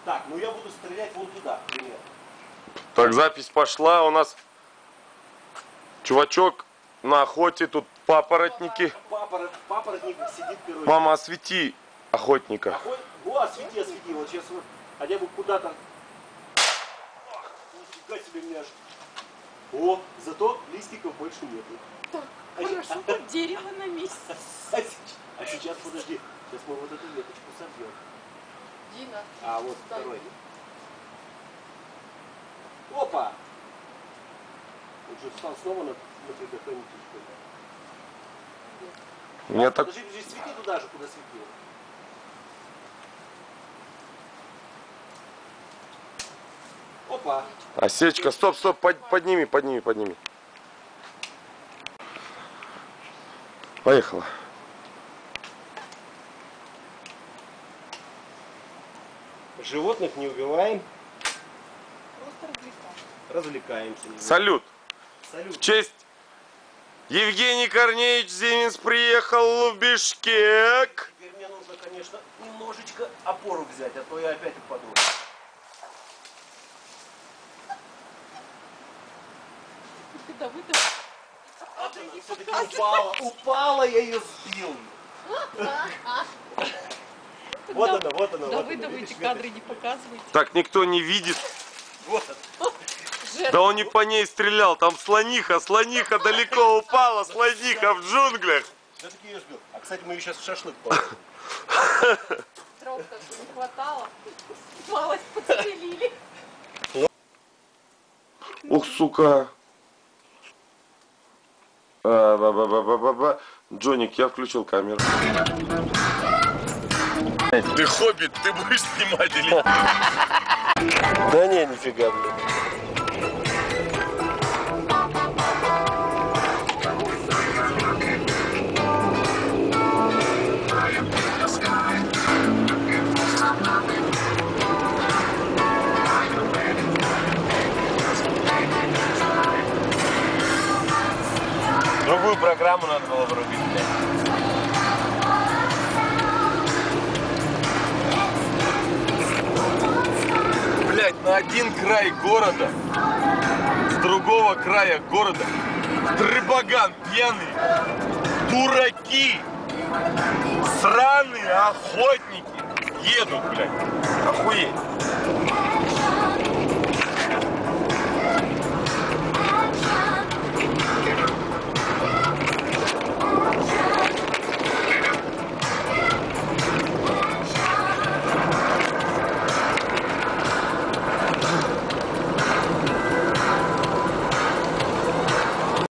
Так, ну я буду стрелять вон туда, примерно. Так, запись пошла. У нас чувачок на охоте. Тут папоротники. Папоротник сидит, короче. Мама, освети охотника. О, освети, освети. Вот сейчас вот, хотя бы куда-то. Нифига себе мяшка. О, зато листиков больше нету. Так, хорошо, хоть дерево на месте. А сейчас, подожди, сейчас мы вот эту веточку собьем. Дина. А вот второй. Опа! Он же встал снова на предохранитель. Мне так... Подожди, свети туда же, куда светило. Опа! Осечка, стоп, стоп, подними, подними, подними. Поехала. Животных не убиваем. Просто Развлекаемся. Салют. Салют. В честь Евгений Корнеевич Зиминс приехал в Бишкек. Теперь мне нужно, конечно, немножечко опору взять, а то я опять упаду. Давыдов. Все-таки упала. Упала, я ее сбил. Вот она, вот она. Давыдов эти кадры не показывайте. Так, никто не видит. Вот она. Да он не по ней стрелял, там слониха, слониха далеко упала, слониха в джунглях. Все-таки ее сбил. А, кстати, мы ее сейчас в шашлык положим. Срок как не хватало. Малость подстрелили. Ух, сука. Джоник, я включил камеру. Ты хоббит, ты будешь снимать или нет? Да не, нифига, блин. Другую программу надо было врубить, блядь. Блять, на один край города, с другого края города, трыбаган пьяный, дураки, сраные охотники едут, блядь. Охуеть.